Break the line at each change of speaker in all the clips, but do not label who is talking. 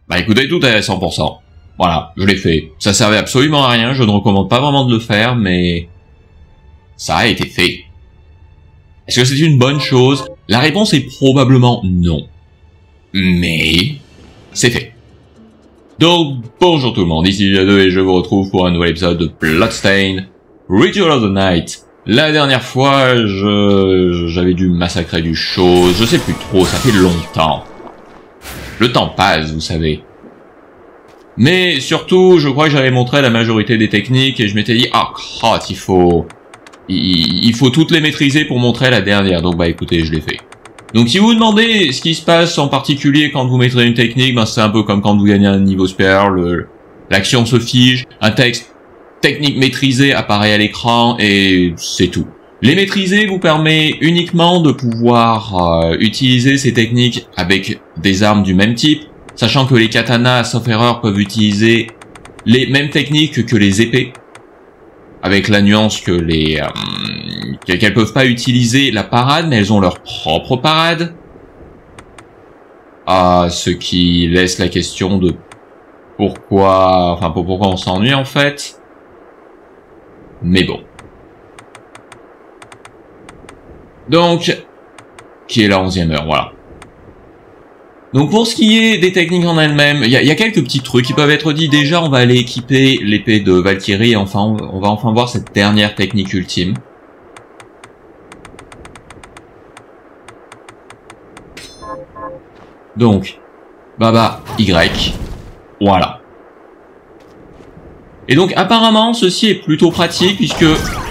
Bah écoutez, tout est à 100%. Voilà, je l'ai fait. Ça servait absolument à rien, je ne recommande pas vraiment de le faire, mais... ça a été fait. Est-ce que c'est une bonne chose? La réponse est probablement non. Mais... c'est fait. Donc, bonjour tout le monde, ici Jadeux et je vous retrouve pour un nouvel épisode de Bloodstained Ritual of the Night. La dernière fois, j'avais dû massacrer du chose, je sais plus trop, ça fait longtemps. Le temps passe, vous savez. Mais surtout, je crois que j'avais montré la majorité des techniques et je m'étais dit, ah, crotte, il faut toutes les maîtriser pour montrer la dernière. Donc bah écoutez, je l'ai fait. Donc si vous vous demandez ce qui se passe en particulier quand vous maîtrisez une technique, ben c'est un peu comme quand vous gagnez un niveau supérieur, l'action se fige, un texte technique maîtrisée apparaît à l'écran et c'est tout. Les maîtriser vous permet uniquement de pouvoir utiliser ces techniques avec des armes du même type, sachant que les katanas, sauf erreur, peuvent utiliser les mêmes techniques que les épées, avec la nuance que qu'elles peuvent pas utiliser la parade, mais elles ont leur propre parade. Ce qui laisse la question de pourquoi on s'ennuie en fait. Mais bon. Donc, qui est la 11e heure, voilà. Donc pour ce qui est des techniques en elles-mêmes, il y a quelques petits trucs qui peuvent être dits. Déjà, on va aller équiper l'épée de Valkyrie et enfin, on va enfin voir cette dernière technique ultime. Donc, Baba Y, voilà. Et donc apparemment, ceci est plutôt pratique puisque...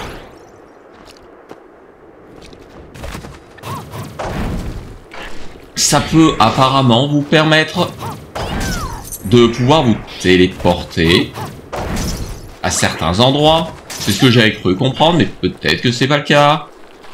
ça peut apparemment vous permettre de pouvoir vous téléporter à certains endroits. C'est ce que j'avais cru comprendre, mais peut-être que c'est pas le cas.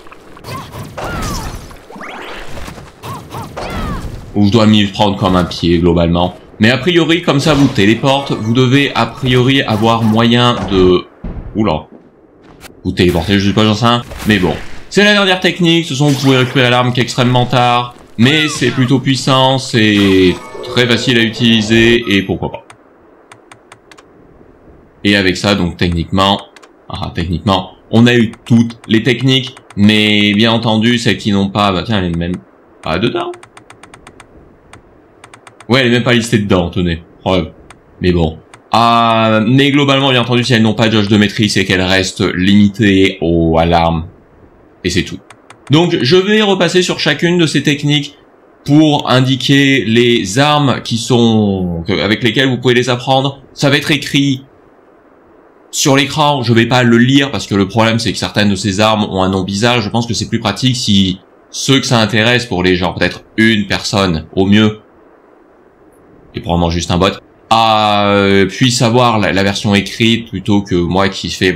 Ou je dois m'y prendre comme un pied globalement. Mais a priori, comme ça vous téléporte, vous devez a priori avoir moyen de... Oula. Vous téléportez, je sais pas, j'en sais rien. Mais bon. C'est la dernière technique, ce sont vous pouvez récupérer l'arme qu'extrêmement tard. Mais c'est plutôt puissant, c'est très facile à utiliser, et pourquoi pas. Et avec ça, donc techniquement, on a eu toutes les techniques, mais bien entendu, celles qui n'ont pas, bah tiens, elle est même pas dedans. Ouais, elle est même pas listée dedans, tenez, preuve. Mais bon. Mais globalement, bien entendu, si elles n'ont pas de jauge de maîtrise, c'est qu'elles restent limitées à l'arme. Et c'est tout. Donc, je vais repasser sur chacune de ces techniques pour indiquer les armes avec lesquelles vous pouvez les apprendre. Ça va être écrit sur l'écran, je vais pas le lire parce que le problème c'est que certaines de ces armes ont un nom bizarre. Je pense que c'est plus pratique si ceux que ça intéresse pour les gens, peut-être une personne au mieux, et probablement juste un bot, puisse avoir la version écrite plutôt que moi qui fais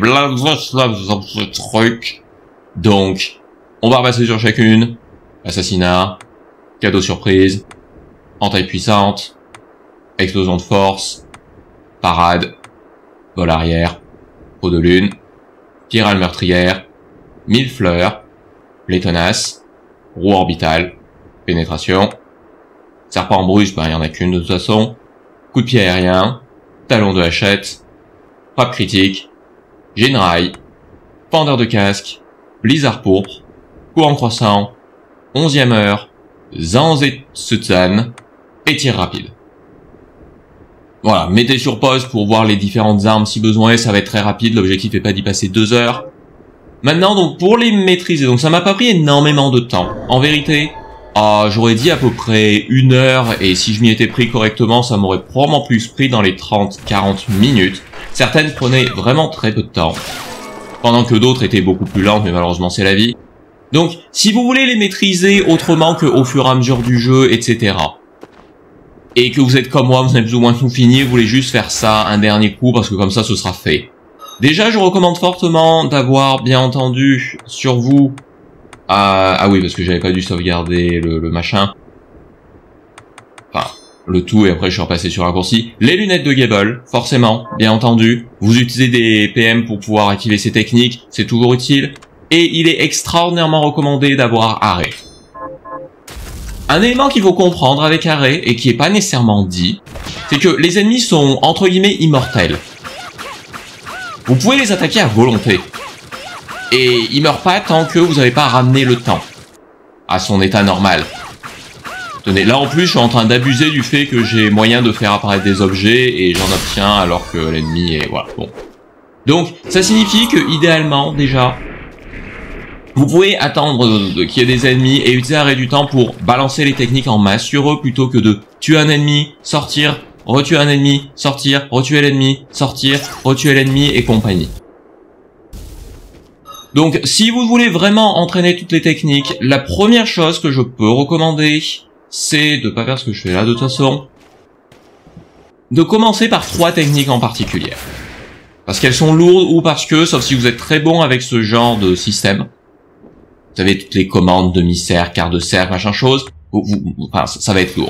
truc. Donc, on va repasser sur chacune. Assassinat, cadeau surprise, entaille puissante, explosion de force, parade, vol arrière, peau de lune, spirale meurtrière, 1000 fleurs, les tenaces, roue orbitale, pénétration, serpent brusque, ben il y en a qu'une de toute façon, coup de pied aérien, talon de hachette, frappe critique, Jinrai, pendeur de casque, blizzard pourpre, courant croissant, 11e heure, Zanzetsutan et tir rapide. Voilà, mettez sur pause pour voir les différentes armes si besoin est, ça va être très rapide, l'objectif n'est pas d'y passer 2 heures. Maintenant, donc, pour les maîtriser, donc ça m'a pas pris énormément de temps. En vérité, j'aurais dit à peu près 1 heure, et si je m'y étais pris correctement, ça m'aurait probablement plus pris dans les 30-40 minutes. Certaines prenaient vraiment très peu de temps, pendant que d'autres étaient beaucoup plus lentes, mais malheureusement c'est la vie. Donc, si vous voulez les maîtriser autrement qu'au fur et à mesure du jeu, etc., et que vous êtes comme moi, vous avez plus ou moins tout fini, vous voulez juste faire ça un dernier coup, parce que comme ça, ce sera fait. Déjà, je recommande fortement d'avoir, bien entendu, sur vous... ah oui, parce que j'avais pas dû sauvegarder le machin. Enfin, le tout, et après je suis repassé sur un raccourci. Les lunettes de Gable, forcément, bien entendu. Vous utilisez des PM pour pouvoir activer ces techniques, c'est toujours utile. Et il est extraordinairement recommandé d'avoir arrêt. Un élément qu'il faut comprendre avec arrêt, et qui est pas nécessairement dit, c'est que les ennemis sont entre guillemets immortels. Vous pouvez les attaquer à volonté. Et ils meurent pas tant que vous n'avez pas ramené le temps à son état normal. Tenez, là en plus je suis en train d'abuser du fait que j'ai moyen de faire apparaître des objets et j'en obtiens alors que l'ennemi est... Voilà, bon. Donc ça signifie que idéalement déjà, vous pouvez attendre qu'il y ait des ennemis et utiliser l'arrêt du temps pour balancer les techniques en masse sur eux plutôt que de tuer un ennemi, sortir, retuer un ennemi, sortir, retuer l'ennemi, sortir, retuer l'ennemi et compagnie. Donc si vous voulez vraiment entraîner toutes les techniques, la première chose que je peux recommander, c'est de pas faire ce que je fais là de toute façon, de commencer par 3 techniques en particulier. Parce qu'elles sont lourdes ou parce que, sauf si vous êtes très bon avec ce genre de système, vous avez toutes les commandes demi-cercle, quart de cercle, machin chose, enfin, ça va être lourd.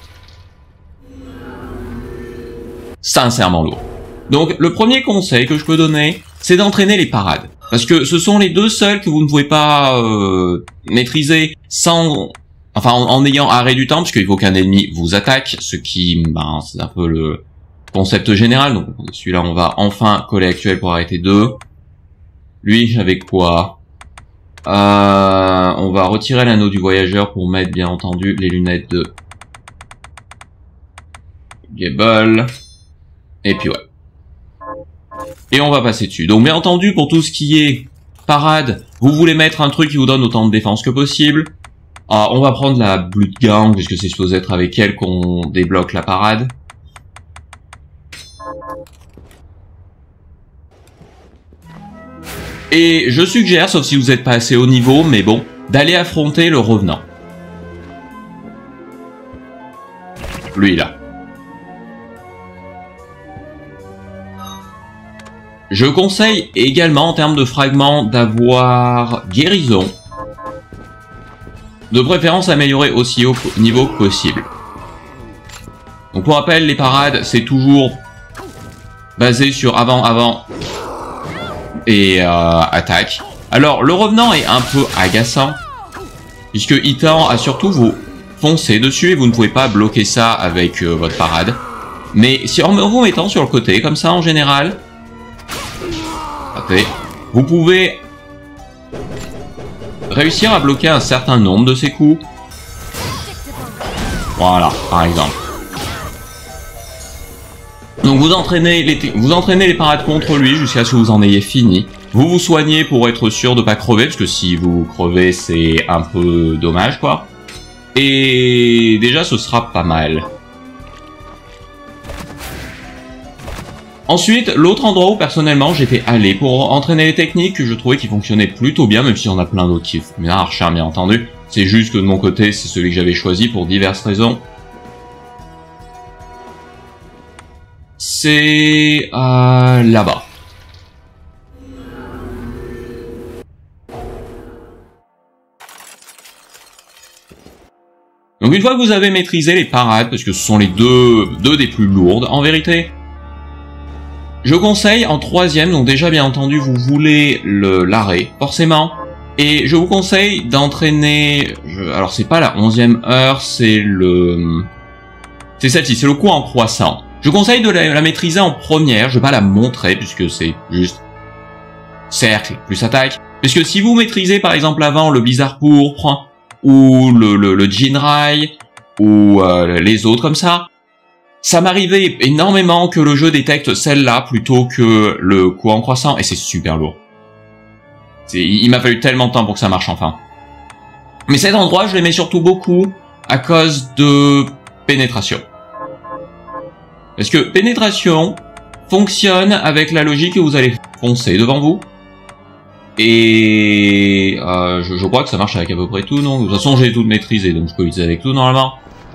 Sincèrement lourd. Donc le premier conseil que je peux donner, c'est d'entraîner les parades. Parce que ce sont les 2 seuls que vous ne pouvez pas maîtriser sans... Enfin, en ayant arrêt du temps, puisqu'il faut qu'un ennemi vous attaque, ce qui, ben, c'est un peu le concept général. Donc celui-là, on va enfin coller actuel pour arrêter 2. Lui, j'avais quoi? On va retirer l'anneau du voyageur pour mettre, bien entendu, les lunettes de Gable. Et puis ouais. Et on va passer dessus. Donc bien entendu, pour tout ce qui est parade, vous voulez mettre un truc qui vous donne autant de défense que possible. On va prendre la Blood Gang, puisque c'est supposé être avec elle qu'on débloque la parade. Et je suggère, sauf si vous n'êtes pas assez haut niveau, mais bon, d'aller affronter le revenant. Lui là. Je conseille également en termes de fragments d'avoir guérison. De préférence améliorer aussi haut niveau que possible. Donc pour rappel, les parades, c'est toujours basé sur avant et attaque. Alors le revenant est un peu agaçant, puisqu'il tend à surtout vous foncer dessus et vous ne pouvez pas bloquer ça avec votre parade. Mais si en vous mettant sur le côté, comme ça en général, vous pouvez réussir à bloquer un certain nombre de ses coups. Voilà, par exemple. Donc vous entraînez les parades contre lui jusqu'à ce que vous en ayez fini. Vous vous soignez pour être sûr de pas crever, parce que si vous crevez, c'est un peu dommage, quoi. Et déjà, ce sera pas mal. Ensuite, l'autre endroit où personnellement j'étais allé pour entraîner les techniques que je trouvais qui fonctionnaient plutôt bien, même s'il y en a plein d'autres qui marchent, bien entendu. C'est juste que de mon côté, c'est celui que j'avais choisi pour diverses raisons. C'est là-bas. Donc une fois que vous avez maîtrisé les parades, parce que ce sont les deux des plus lourdes en vérité, je conseille en 3e, donc déjà bien entendu vous voulez l'arrêt, forcément, et je vous conseille d'entraîner, alors c'est pas la 11e heure, c'est celle-ci, c'est le coup en croissant. Je conseille de la maîtriser en première, je vais pas la montrer puisque c'est juste cercle plus attaque, puisque si vous maîtrisez par exemple avant le blizzard pourpre, ou le Jinrai, ou les autres comme ça m'arrivait énormément que le jeu détecte celle-là plutôt que le coup en croissant, et c'est super lourd. Il m'a fallu tellement de temps pour que ça marche enfin. Mais cet endroit, je l'aimais surtout beaucoup à cause de pénétration. Parce que pénétration fonctionne avec la logique que vous allez foncer devant vous. Et je crois que ça marche avec à peu près tout, non? De toute façon, j'ai tout maîtrisé, donc je peux utiliser avec tout normalement.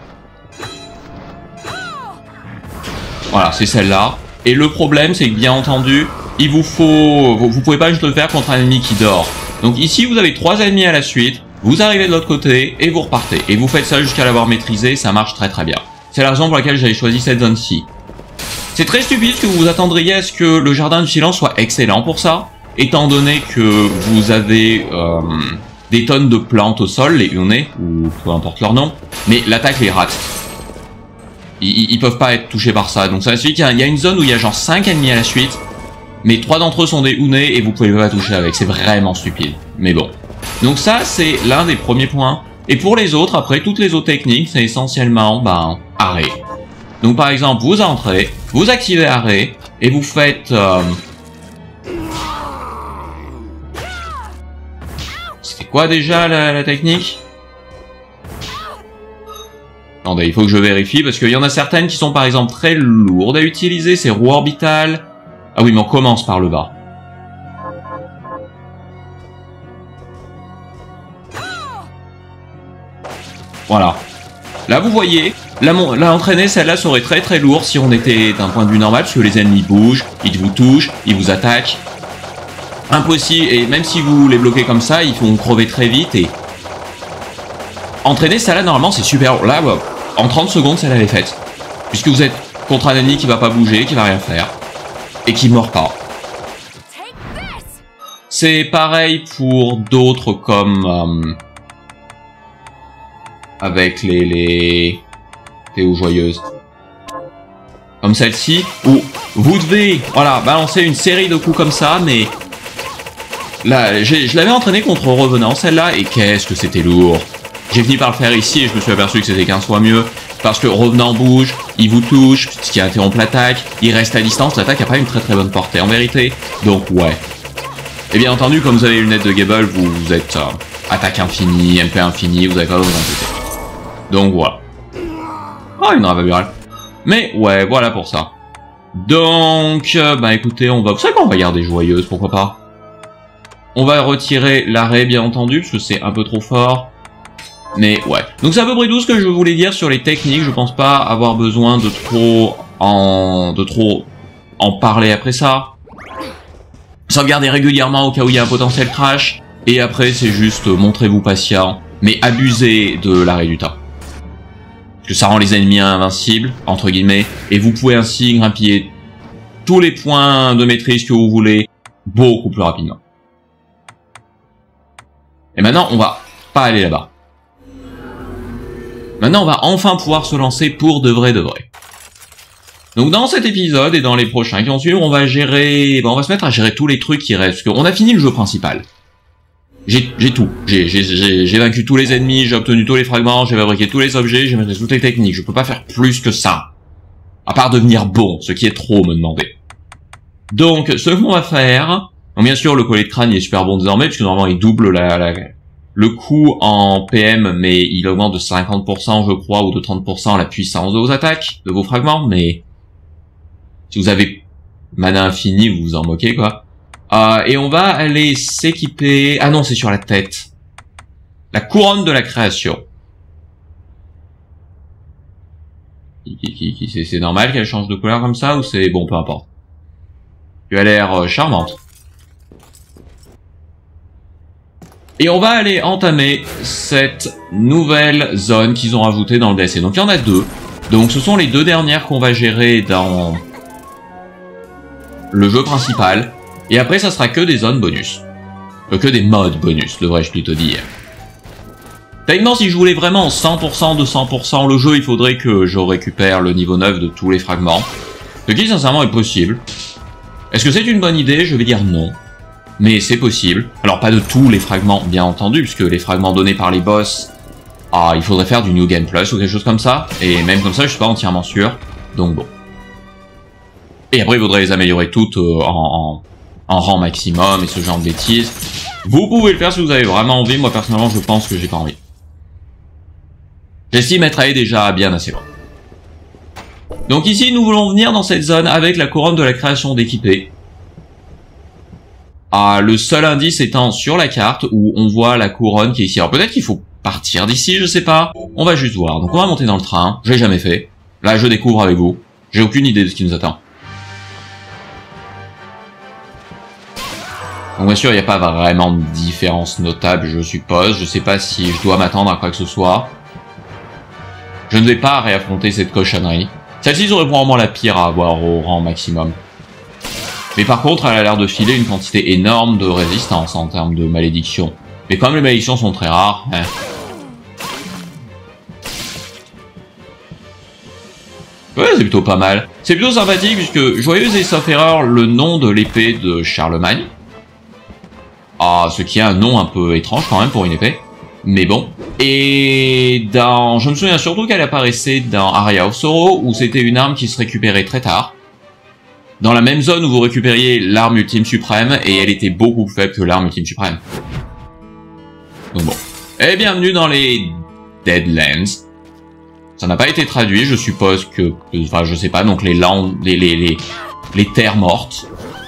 Voilà, c'est celle-là. Et le problème, c'est que bien entendu, il vous faut... Vous pouvez pas juste le faire contre un ennemi qui dort. Donc ici, vous avez 3 ennemis à la suite, vous arrivez de l'autre côté, et vous repartez. Et vous faites ça jusqu'à l'avoir maîtrisé, ça marche très très bien. C'est la raison pour laquelle j'avais choisi cette zone-ci. C'est très stupide que vous vous attendriez à ce que le jardin du silence soit excellent pour ça, étant donné que vous avez des tonnes de plantes au sol, les une, ou peu importe leur nom, mais l'attaque les rate. Ils peuvent pas être touchés par ça. Donc ça suffit qu'il y a une zone où il y a genre 5 ennemis à la suite, mais 3 d'entre eux sont des Ounés et vous pouvez pas toucher avec. C'est vraiment stupide. Mais bon. Donc ça, c'est l'un des premiers points. Et pour les autres, après, toutes les autres techniques, c'est essentiellement, arrêt. Donc par exemple, vous entrez, vous activez arrêt, et vous faites... C'était quoi déjà la technique? Attendez, il faut que je vérifie, parce qu'il y en a certaines qui sont par exemple très lourdes à utiliser, c'est roue orbitale. Ah oui, mais on commence par le bas. Voilà. Là, vous voyez, la entraîner, celle-là serait très très lourd si on était d'un point de vue normal, parce que les ennemis bougent, ils vous touchent, ils vous attaquent. Impossible, et même si vous les bloquez comme ça, ils vont crever très vite, et... Entraîner, celle-là, normalement, c'est super... Là, en 30 secondes, celle-là, elle est faite. Puisque vous êtes contre un ennemi qui va pas bouger, qui va rien faire, et qui mord pas. C'est pareil pour d'autres comme... avec les Théo joyeuses. Comme celle-ci, où vous devez, voilà, balancer une série de coups comme ça, mais... Là, je l'avais entraîné contre Revenant, celle-là, et qu'est-ce que c'était lourd. J'ai fini par le faire ici, et je me suis aperçu que c'était 15 fois mieux, parce que Revenant bouge, il vous touche, ce qui interrompt l'attaque, il reste à distance, l'attaque n'a pas une très très bonne portée, en vérité. Donc, ouais. Et bien entendu, comme vous avez les lunettes de Gable, vous êtes attaque infinie, MP infinie, vous avez pas besoin d'inquiéter. Donc voilà. Ah, une ravaburale. Mais ouais, voilà pour ça. Donc, écoutez, on va... Vous savez quoi, on va garder joyeuse, pourquoi pas. On va retirer l'arrêt, bien entendu, parce que c'est un peu trop fort. Mais ouais. Donc c'est à peu près tout ce que je voulais dire sur les techniques. Je pense pas avoir besoin de trop en parler après ça. Sauvegardez régulièrement au cas où il y a un potentiel crash. Et après, c'est juste montrez-vous patient, mais abusez de l'arrêt du temps. Parce que ça rend les ennemis invincibles, entre guillemets, et vous pouvez ainsi grappiller tous les points de maîtrise que vous voulez beaucoup plus rapidement. Et maintenant, on va pas aller là-bas. Maintenant, on va enfin pouvoir se lancer pour de vrai. Donc dans cet épisode et dans les prochains qui vont suivre, on va gérer... on va se mettre à gérer tous les trucs qui restent, parce qu'on a fini le jeu principal. J'ai tout. J'ai vaincu tous les ennemis, j'ai obtenu tous les fragments, j'ai fabriqué tous les objets, j'ai maîtrisé toutes les techniques. Je peux pas faire plus que ça. À part devenir bon, ce qui est trop, me demander. Donc, ce qu'on va faire... Donc bien sûr, le collier de crâne il est super bon désormais, puisque normalement il double le coût en PM, mais il augmente de 50%, je crois, ou de 30% la puissance de vos attaques, de vos fragments, mais... Si vous avez mana infini, vous vous en moquez, quoi. Et on va aller s'équiper... Ah non, c'est sur la tête. La couronne de la création. C'est normal qu'elle change de couleur comme ça, ou c'est... Bon, peu importe. Tu as l'air charmante. Et on va aller entamer cette nouvelle zone qu'ils ont rajoutée dans le DLC. Donc il y en a deux. Donc ce sont les deux dernières qu'on va gérer dans le jeu principal. Et après ça sera que des zones bonus. Que des modes bonus, devrais-je plutôt dire. Techniquement, si je voulais vraiment 100% de 100% le jeu, il faudrait que je récupère le niveau 9 de tous les fragments. Ce qui sincèrement est possible. Est-ce que c'est une bonne idée? Je vais dire non. Mais c'est possible. Alors pas de tous les fragments, bien entendu, puisque les fragments donnés par les boss, il faudrait faire du New Game Plus ou quelque chose comme ça. Et même comme ça, je suis pas entièrement sûr. Donc bon. Et après, il faudrait les améliorer toutes en rang maximum et ce genre de bêtises. Vous pouvez le faire si vous avez vraiment envie. Moi, personnellement, je pense que j'ai pas envie. J'estime être allé déjà bien assez loin. Donc ici, nous voulons venir dans cette zone avec la couronne de la création d'équipés. Le seul indice étant sur la carte où on voit la couronne qui est ici. Alors peut-être qu'il faut partir d'ici, je sais pas. On va juste voir. Donc on va monter dans le train. Je l'ai jamais fait. Là, je découvre avec vous. J'ai aucune idée de ce qui nous attend. Donc bien sûr, il n'y a pas vraiment de différence notable, je suppose. Je sais pas si je dois m'attendre à quoi que ce soit. Je ne vais pas réaffronter cette cochonnerie. Celle-ci serait probablement la pire à avoir au rang maximum. Mais par contre, elle a l'air de filer une quantité énorme de résistance en termes de malédiction. Mais comme les malédictions sont très rares, Ouais, c'est plutôt pas mal. C'est plutôt sympathique puisque Joyeuse et sauf erreur, le nom de l'épée de Charlemagne. Ah, ce qui est un nom un peu étrange quand même pour une épée. Mais bon. Et dans... Je me souviens surtout qu'elle apparaissait dans Aria of Sorrow, où c'était une arme qui se récupérait très tard. Dans la même zone où vous récupériez l'arme ultime suprême, et elle était beaucoup plus faible que l'arme ultime suprême. Donc bon. Et bienvenue dans les Deadlands. Ça n'a pas été traduit, je suppose que... Enfin, je sais pas, donc les landes... les terres mortes.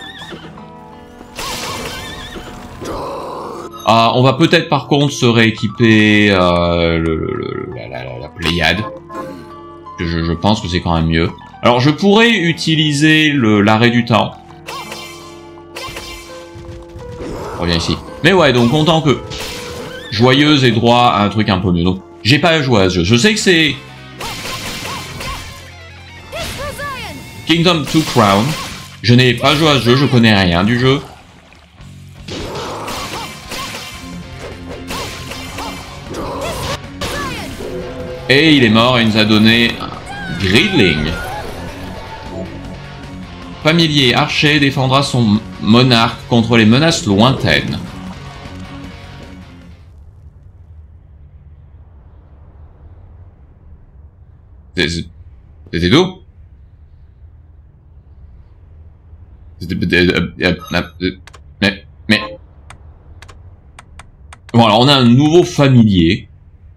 On va peut-être par contre se rééquiper la Pléiade. Je pense que c'est quand même mieux. Alors je pourrais utiliser l'arrêt du temps. Je reviens ici. Mais ouais, donc content que Joyeuse ait droit à un truc un peu mieux. Donc j'ai pas joué à ce jeu. Je sais que c'est Kingdom 2 Crown. Je n'ai pas joué à ce jeu, je connais rien du jeu. Et il est mort et il nous a donné un Gridling. Familier archer défendra son monarque contre les menaces lointaines. C'était tout? Mais... Bon, alors on a un nouveau familier.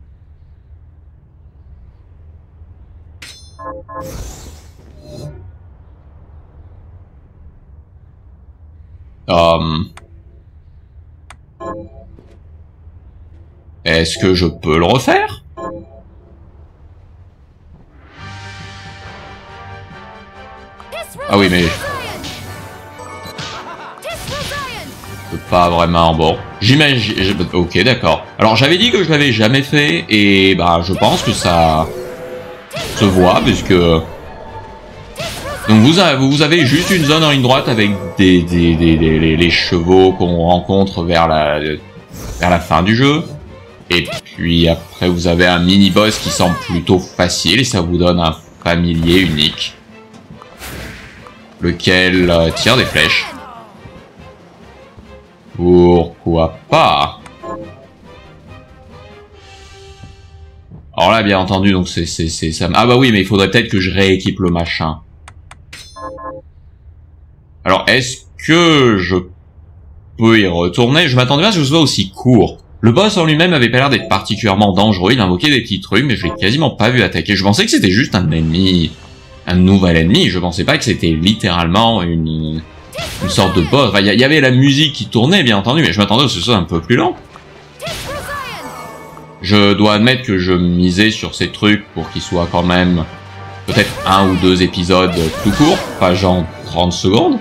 Est-ce que je peux le refaire? Ah oui, mais... Je peux pas vraiment... Bon. J'imagine... Ok, d'accord. Alors, j'avais dit que je l'avais jamais fait, et bah, je pense que ça se voit, puisque... Donc vous avez juste une zone en ligne droite avec les chevaux qu'on rencontre vers la fin du jeu. Et puis après vous avez un mini-boss qui semble plutôt facile et ça vous donne un familier unique. Lequel tire des flèches. Pourquoi pas? Alors là bien entendu donc c'est ça. Ah bah oui mais il faudrait peut-être que je rééquipe le machin. Alors, est-ce que je peux y retourner? Je m'attendais pas à ce que ce soit aussi court. Le boss en lui-même avait pas l'air d'être particulièrement dangereux, il invoquait des petits trucs, mais je l'ai quasiment pas vu attaquer. Je pensais que c'était juste un ennemi, un nouvel ennemi, je pensais pas que c'était littéralement une sorte de boss. Enfin, il y avait la musique qui tournait, bien entendu, mais je m'attendais à ce que ce soit un peu plus lent. Je dois admettre que je misais sur ces trucs pour qu'ils soient quand même peut-être 1 ou 2 épisodes tout courts, pas genre 30 secondes.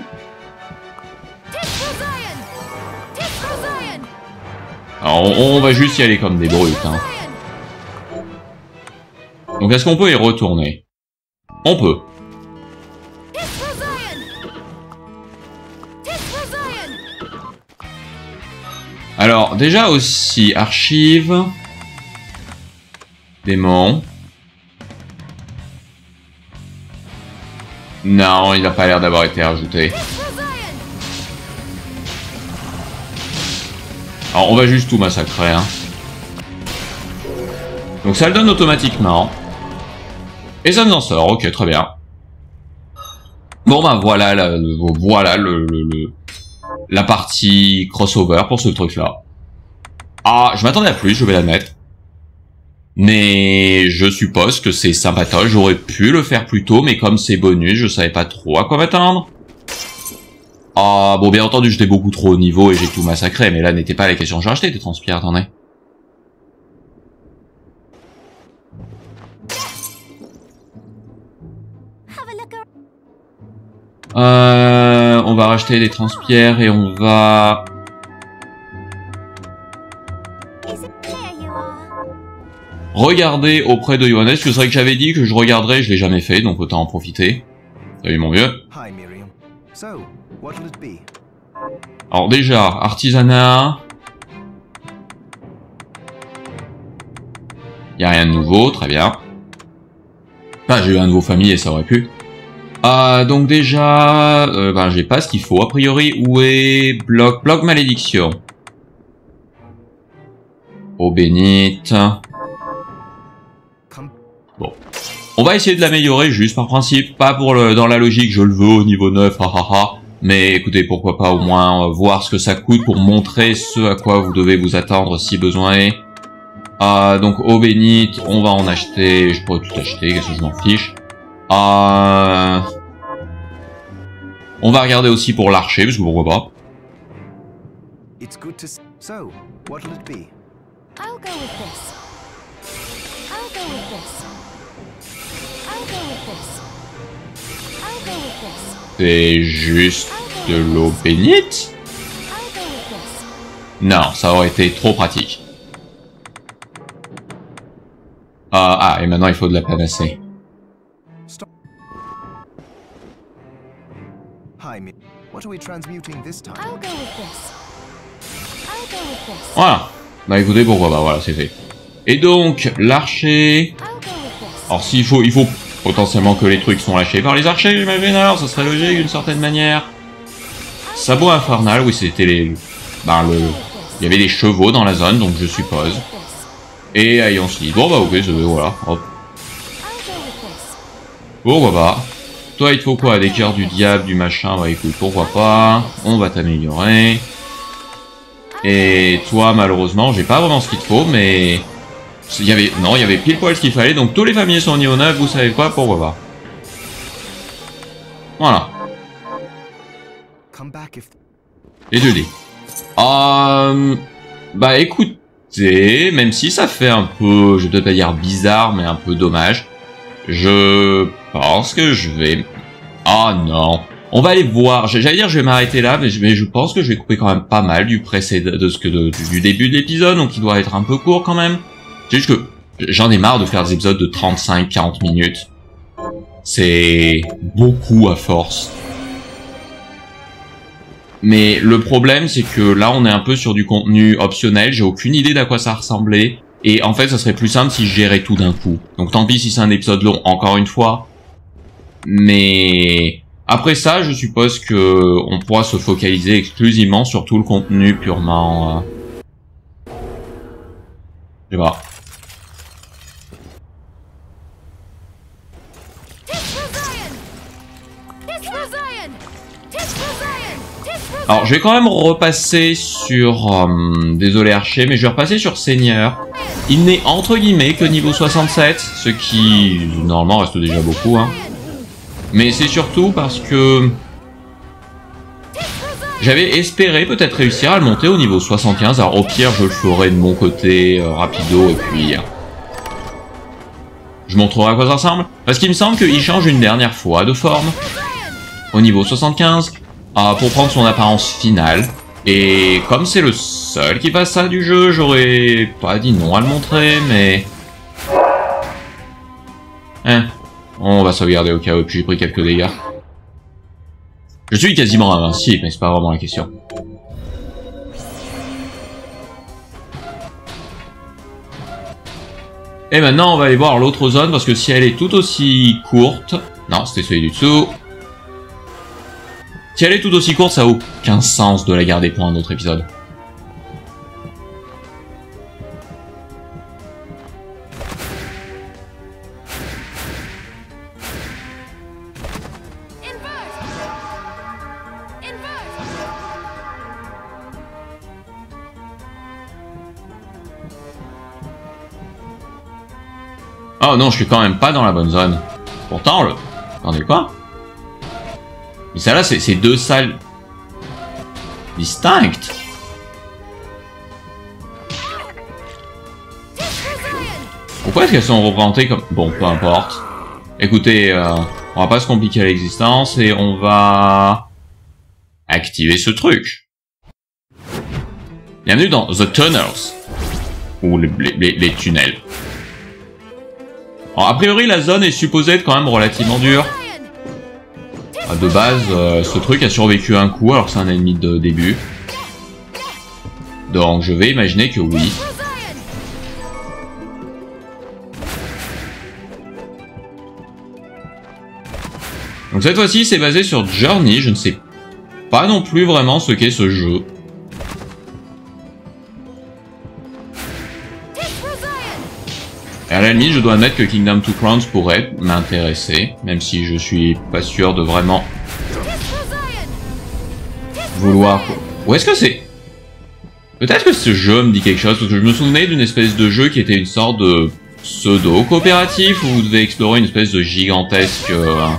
Alors, on va juste y aller comme des brutes, hein. Donc, est-ce qu'on peut y retourner? On peut. Alors, déjà aussi, archives... Démon... Non, il n'a pas l'air d'avoir été rajouté. Alors, on va juste tout massacrer, hein. Donc ça le donne automatiquement. Et ça nous en sort, ok, très bien. Bon bah voilà, la partie crossover pour ce truc-là. Ah, je m'attendais à plus, je vais l'admettre. Mais je suppose que c'est sympatoche, j'aurais pu le faire plus tôt, mais comme c'est bonus, je savais pas trop à quoi m'attendre. Ah, bon, bien entendu, j'étais beaucoup trop haut niveau et j'ai tout massacré, mais là n'était pas la question. J'ai acheté des transpires, attendez. On va racheter des transpires et on va... regarder auprès de Johannes, c'est vrai que j'avais dit que je regarderais, je l'ai jamais fait, donc autant en profiter. Salut mon vieux. Alors déjà, artisanat. Y a rien de nouveau, très bien. Enfin, j'ai eu un de vos familles et ça aurait pu. Donc déjà, j'ai pas ce qu'il faut. A priori, où est bloc malédiction? Eau bénite. Bon. On va essayer de l'améliorer juste par principe. Pas pour dans la logique, je le veux au niveau 9, Mais écoutez, pourquoi pas au moins voir ce que ça coûte pour montrer ce à quoi vous devez vous attendre si besoin est. Donc eau bénite, on va en acheter. Je pourrais tout acheter, qu'est-ce que je m'en fiche. On va regarder aussi pour l'archer, parce que pourquoi pas. C'est juste de l'eau bénite? Non, ça aurait été trop pratique. Et maintenant il faut de la panacée. Voilà. Bah écoutez, pourquoi pas, voilà, c'est fait. Et donc, l'archer... Alors s'il faut, il faut potentiellement que les trucs sont lâchés par les archers, j'imagine, alors ça serait logique d'une certaine manière. Sabot infernal, oui, c'était les... il y avait des chevaux dans la zone, donc je suppose. Et ayons slip. Bon bah ok, voilà, hop. Pourquoi pas. Toi, il te faut quoi? Des cœurs du diable, du machin, bah écoute, pourquoi pas. On va t'améliorer. Et toi, malheureusement, j'ai pas vraiment ce qu'il te faut, mais... il y avait pile poil ce qu'il fallait, donc tous les familles sont au niveau 9, vous savez quoi, pourquoi pas. Voilà. Et je dis. Bah écoutez, même si ça fait un peu, je dois pas dire bizarre, mais un peu dommage, je pense que je vais... non. On va aller voir. J'allais dire je vais m'arrêter là, mais je pense que je vais couper quand même pas mal du précédent, du début de l'épisode, donc il doit être un peu court quand même. C'est juste que j'en ai marre de faire des épisodes de 35-40 minutes. C'est beaucoup à force. Mais le problème, c'est que là, on est un peu sur du contenu optionnel. J'ai aucune idée d'à quoi ça ressemblait. Et en fait, ça serait plus simple si je gérais tout d'un coup. Donc tant pis si c'est un épisode long, encore une fois. Mais... après ça, je suppose que on pourra se focaliser exclusivement sur tout le contenu purement... je sais pas. Alors, je vais quand même repasser sur... désolé Archer, mais je vais repasser sur Seigneur. Il n'est entre guillemets que niveau 67, ce qui, normalement, reste déjà beaucoup, hein. Mais c'est surtout parce que... j'avais espéré peut-être réussir à le monter au niveau 75. Alors, au pire, je le ferai de mon côté, rapido, et puis... je montrerai à quoi ça ressemble. Parce qu'il me semble qu'il change une dernière fois de forme. Au niveau 75. Pour prendre son apparence finale. Et comme c'est le seul qui fasse ça du jeu, j'aurais pas dit non à le montrer, mais... on va sauvegarder au cas où, puis j'ai pris quelques dégâts. Je suis quasiment invincible, mais c'est pas vraiment la question. Et maintenant, on va aller voir l'autre zone, parce que si elle est tout aussi courte... non, c'était celui du dessous. Si elle est tout aussi courte, ça n'a aucun sens de la garder pour un autre épisode. Oh non, je suis quand même pas dans la bonne zone. Pourtant, attendez, quoi? Mais ça là, c'est deux salles... distinctes. Pourquoi est-ce qu'elles sont représentées comme... bon, peu importe. Écoutez, on va pas se compliquer l'existence et on va... activer ce truc. Bienvenue dans The Tunnels. Ou les tunnels. Alors, a priori, la zone est supposée être quand même relativement dure. De base, ce truc a survécu un coup, alors que c'est un ennemi de début. Donc, je vais imaginer que oui. Donc cette fois-ci, c'est basé sur Journey. Je ne sais pas non plus vraiment ce qu'est ce jeu. Et à la limite, je dois admettre que Kingdom 2 Crowns pourrait m'intéresser, même si je suis pas sûr de vraiment vouloir... Ou est-ce que c'est... Peut-être que ce jeu me dit quelque chose, parce que je me souvenais d'une espèce de jeu qui était une sorte de pseudo-coopératif, où vous devez explorer une espèce de gigantesque...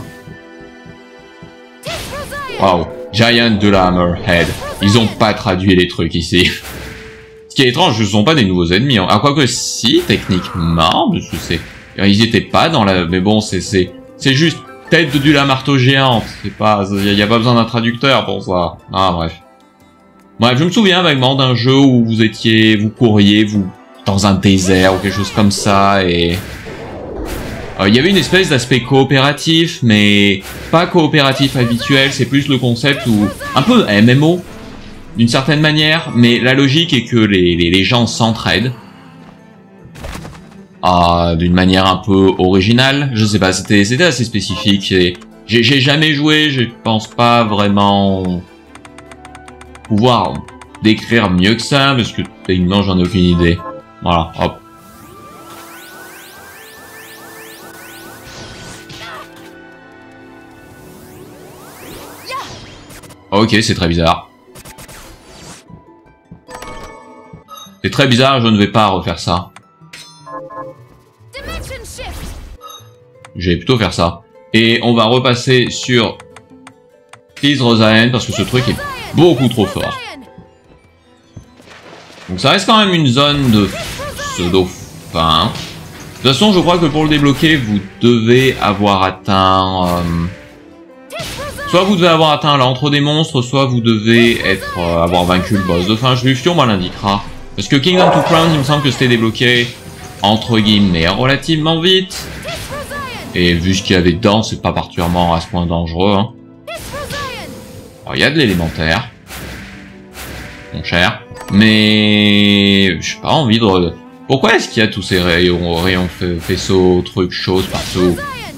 Waouh, Giant de la Hammerhead. Ils ont pas traduit les trucs ici. Ce qui est étrange, ce sont pas des nouveaux ennemis. Hein. Ah, quoique si, techniquement, parce que c'est... Ils étaient pas dans la... Mais bon, c'est juste tête de la marteau géante. C'est pas... Y a pas besoin d'un traducteur pour ça. Ah, bref. Bref, je me souviens vaguement d'un jeu où vous couriez, dans un désert ou quelque chose comme ça, et... Il y avait une espèce d'aspect coopératif, mais pas coopératif habituel, c'est plus le concept où... Un peu MMO, d'une certaine manière, mais la logique est que les gens s'entraident. D'une manière un peu originale, je sais pas, c'était assez spécifique, et j'ai jamais joué, je pense pas vraiment pouvoir décrire mieux que ça, parce que techniquement j'en ai aucune idée. Voilà, hop. Ok, c'est très bizarre. C'est très bizarre, je ne vais pas refaire ça. Je vais plutôt faire ça. Et on va repasser sur Please Rosaen, parce que ce truc est beaucoup trop fort. Donc ça reste quand même une zone de pseudo-fin. De toute façon, je crois que pour le débloquer, vous devez avoir atteint... Soit vous devez avoir atteint l'antre des monstres, soit vous devez avoir vaincu le boss de fin. Je lui fion, moi l'indiquera. Parce que Kingdom 2 Crowns, il me semble que c'était débloqué, entre guillemets, relativement vite. Et vu ce qu'il y avait dedans, c'est pas particulièrement à ce point dangereux. Hein. Alors, il y a de l'élémentaire. Mon cher. Mais... j'ai pas envie de... Pourquoi est-ce qu'il y a tous ces rayons faisceaux, trucs, choses partout?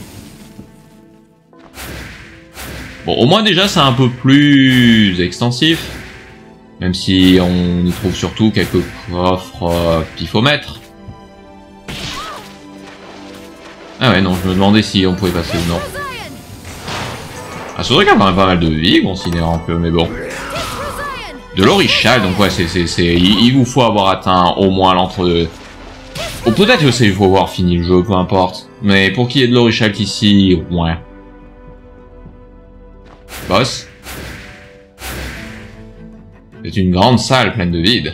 Bon, au moins déjà, c'est un peu plus extensif. Même si on y trouve surtout quelques coffres pifomètres. Ah ouais, non, je me demandais si on pouvait passer ou non. Ah, ce truc a quand même pas mal de vie, considérant que, mais bon. De l'orichal, donc ouais, il vous faut avoir atteint au moins l'entre-deux. Ou peut-être que il faut avoir fini le jeu, peu importe. Mais pour qu'il y ait de l'orichal ici, ouais. Boss. C'est une grande salle pleine de vide.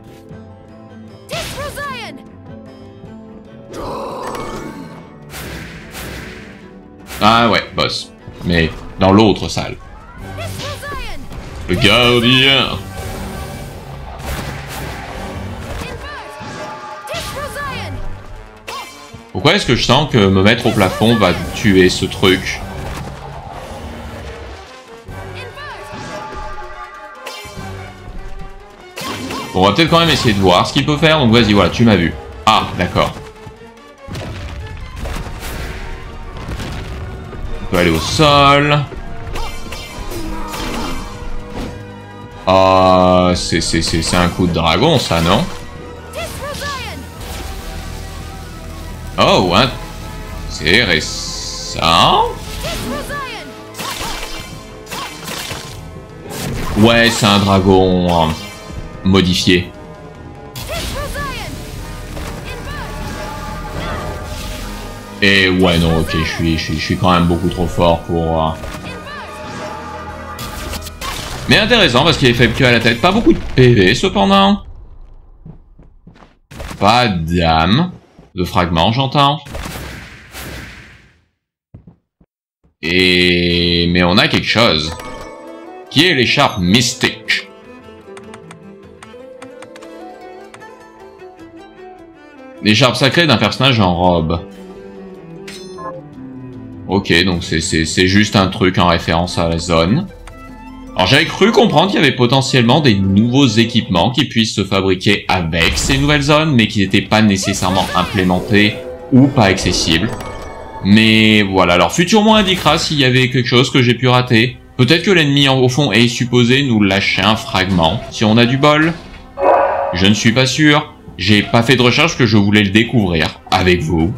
Ah ouais, boss. Mais dans l'autre salle. Le gardien. Pourquoi est-ce que je sens que me mettre au plafond va tuer ce truc? Bon, on va peut-être quand même essayer de voir ce qu'il peut faire, donc vas-y, voilà, tu m'as vu. Ah, d'accord. On peut aller au sol. Ah, c'est un coup de dragon, ça, non? Oh, c'est récent. Ouais, c'est un dragon... modifié. Et ouais, non, ok, je suis quand même beaucoup trop fort pour... Mais intéressant, parce qu'il est faible que à la tête. Pas beaucoup de PV, cependant. Pas d'âme. De fragments, j'entends. Mais on a quelque chose. Qui est l'écharpe mystique. L'écharpe sacrée d'un personnage en robe. Ok, donc c'est juste un truc en référence à la zone. Alors j'avais cru comprendre qu'il y avait potentiellement des nouveaux équipements qui puissent se fabriquer avec ces nouvelles zones, mais qui n'étaient pas nécessairement implémentés ou pas accessibles. Mais voilà, alors futur moi indiquera s'il y avait quelque chose que j'ai pu rater. Peut-être que l'ennemi au fond est supposé nous lâcher un fragment, si on a du bol. Je ne suis pas sûr. J'ai pas fait de recherche que je voulais le découvrir avec vous.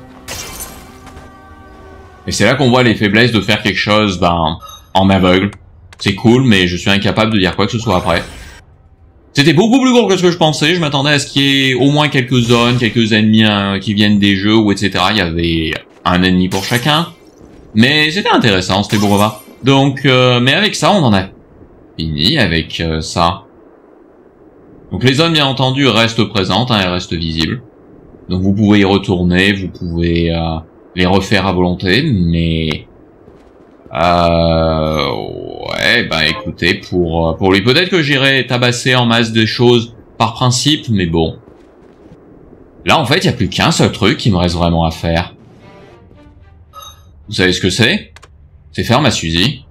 Et c'est là qu'on voit les faiblesses de faire quelque chose, en aveugle. C'est cool, mais je suis incapable de dire quoi que ce soit après. C'était beaucoup plus gros que ce que je pensais. Je m'attendais à ce qu'il y ait au moins quelques zones, quelques ennemis qui viennent des jeux, ou etc. Il y avait un ennemi pour chacun. Mais c'était intéressant, c'était beau repas. Donc, mais avec ça, on en a fini avec ça. Donc les zones, bien entendu, restent présentes, elles restent visibles. Donc vous pouvez y retourner, vous pouvez les refaire à volonté, mais... ouais, écoutez, pour lui, peut-être que j'irai tabasser en masse des choses par principe, mais bon. Là, en fait, il n'y a plus qu'un seul truc qui me reste vraiment à faire. Vous savez ce que c'est? C'est faire ma Suzy.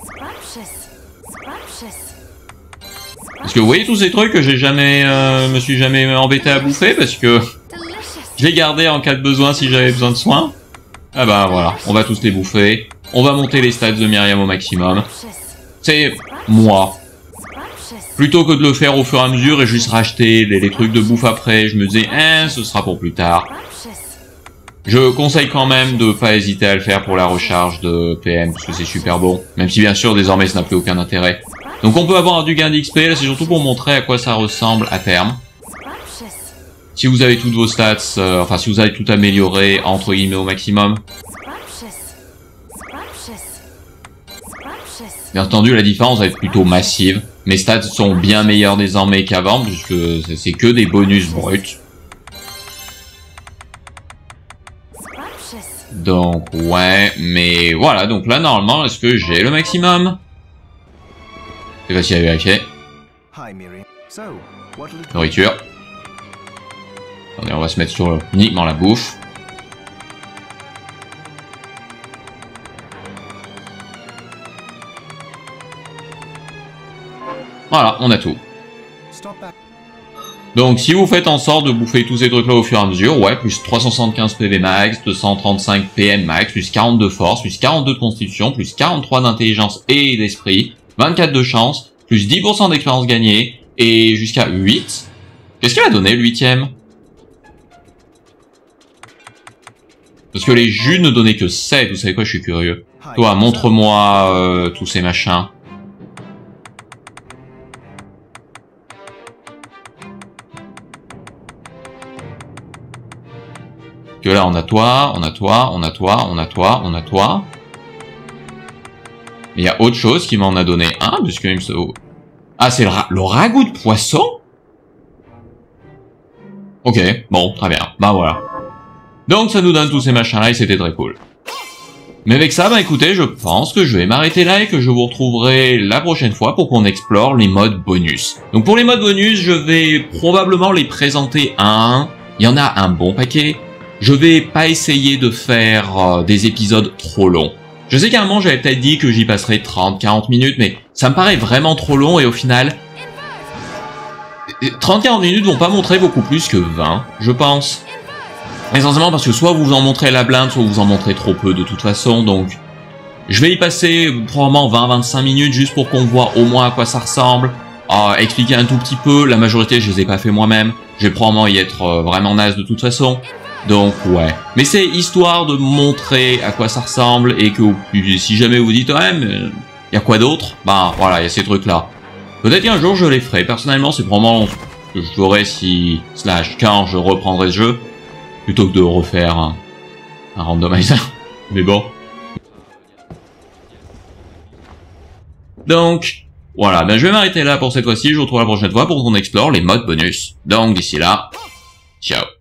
Parce que vous voyez tous ces trucs que j'ai jamais, me suis jamais embêté à bouffer, parce que je les gardais en cas de besoin si j'avais besoin de soins. Ah bah voilà, on va tous les bouffer. On va monter les stats de Myriam au maximum. C'est moi. Plutôt que de le faire au fur et à mesure et juste racheter les trucs de bouffe après, je me disais, ce sera pour plus tard. Je conseille quand même de pas hésiter à le faire pour la recharge de PM, parce que c'est super bon. Même si bien sûr, désormais, ça n'a plus aucun intérêt. Donc on peut avoir du gain d'XP, là c'est surtout pour montrer à quoi ça ressemble à terme. Si vous avez toutes vos stats, enfin si vous avez tout amélioré, entre guillemets, au maximum. Bien entendu, la différence va être plutôt massive. Mes stats sont bien meilleurs désormais qu'avant, puisque c'est que des bonus bruts. Donc, ouais, mais voilà, donc là, normalement, est-ce que j'ai le maximum? C'est facile à vérifier. Nourriture. Attendez, on va se mettre sur uniquement la bouffe. Voilà, on a tout. Donc, si vous faites en sorte de bouffer tous ces trucs-là au fur et à mesure, ouais, plus 375 PV max, 235 PM max, plus 42 force, plus 42 de constitution, plus 43 d'intelligence et d'esprit, 24 de chance, plus 10% d'expérience gagnée, et jusqu'à 8. Qu'est-ce qu'il a donné, le 8ème? Parce que les jus ne donnaient que 7, vous savez quoi, je suis curieux. Toi, montre-moi tous ces machins. Que là, on a toi, on a toi, on a toi, on a toi, on a toi. Mais il y a autre chose qui m'en a donné un, parce que... Ah, c'est le ragoût de poisson? Ok, bon, très bien. Bah voilà. Donc ça nous donne tous ces machins-là et c'était très cool. Mais avec ça, écoutez, je pense que je vais m'arrêter là et que je vous retrouverai la prochaine fois pour qu'on explore les modes bonus. Donc pour les modes bonus, je vais probablement les présenter un à un. Il y en a un bon paquet. Je vais pas essayer de faire des épisodes trop longs. Je sais qu'à un moment, j'avais peut-être dit que j'y passerais 30-40 minutes, mais ça me paraît vraiment trop long et au final... 30-40 minutes vont pas montrer beaucoup plus que 20, je pense. Essentiellement parce que soit vous en montrez la blinde, soit vous en montrez trop peu de toute façon, donc... Je vais y passer probablement 20-25 minutes juste pour qu'on voit au moins à quoi ça ressemble. Expliquer un tout petit peu, la majorité je les ai pas fait moi-même. Je vais probablement y être vraiment naze de toute façon. Donc ouais, mais c'est histoire de montrer à quoi ça ressemble et que si jamais vous dites ouais mais y a quoi d'autre, bah voilà, il y a ces trucs là. Peut-être qu'un jour je les ferai, personnellement c'est probablement ce que je ferai si quand je reprendrai ce jeu, plutôt que de refaire un randomizer, mais bon. Donc voilà, je vais m'arrêter là pour cette fois-ci, je vous retrouve la prochaine fois pour qu'on explore les modes bonus. Donc d'ici là, ciao.